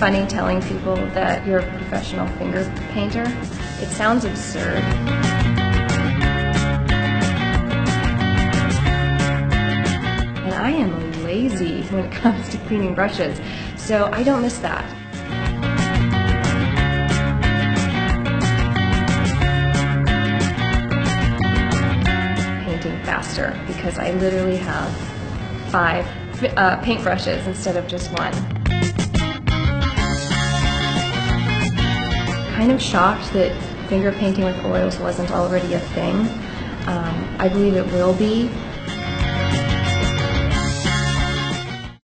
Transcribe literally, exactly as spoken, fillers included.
funny telling people that you're a professional finger painter. It sounds absurd. And I am lazy when it comes to cleaning brushes, so I don't miss that. Painting faster, because I literally have five uh, paint brushes instead of just one. Kind of shocked that finger painting with oils wasn't already a thing. Um, I believe it will be.